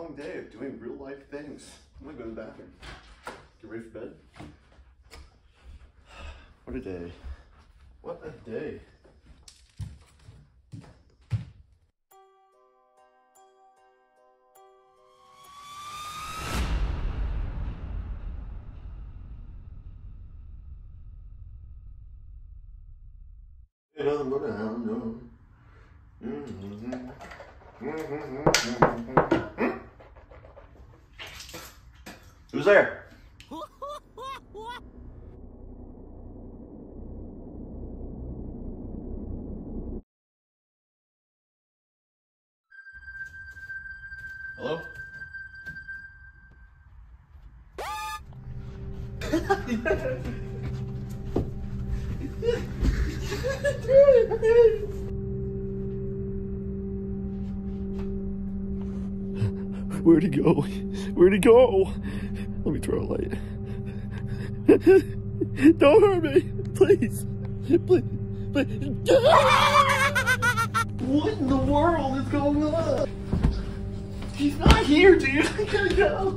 long day of doing real life things. I'm gonna go to the bathroom. Get ready for bed. What a day. What a day. Who's there? Hello? Where'd he go? Where'd he go? Let me throw a light. Don't hurt me, please. Please. What in the world is going on? He's not here, dude. I gotta go.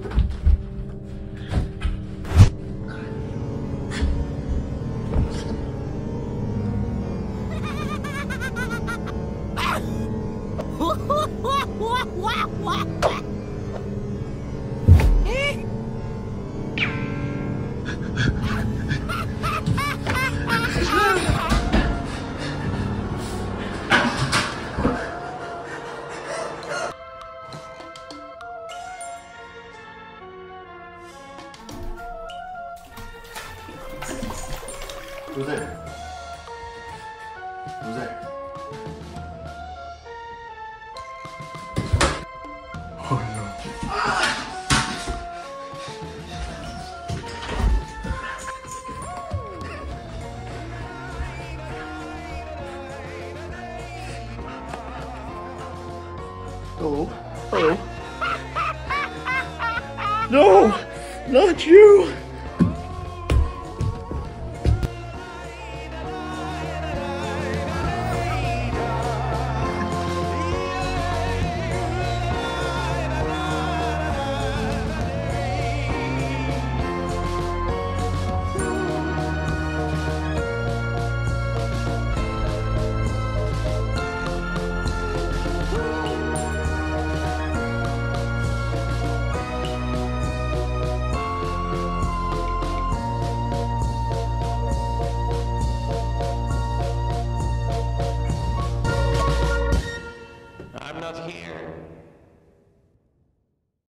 Who's there? Who's there? Oh no. Hello? Hello? No! Not you! I'm not here.